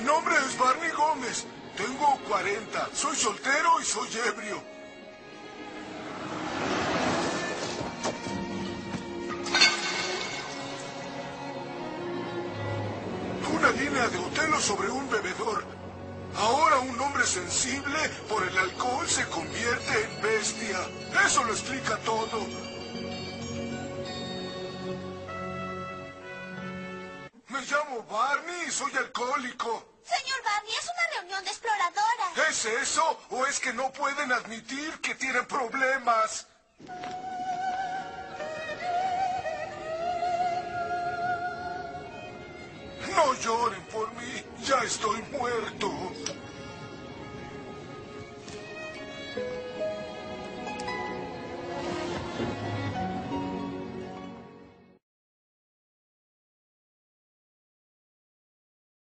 nombre es Barney Gómez. Tengo 40. Soy soltero y soy ebrio. Una línea de Otelo sobre un bebedor. Ahora un hombre sensible por el alcohol se convierte en bestia. Eso lo explica todo. Me llamo Barney y soy alcohólico. Señor Barney, es una reunión de exploradora. ¿Es eso o es que no pueden admitir que tienen problemas? No lloren por mí, ya estoy muerto.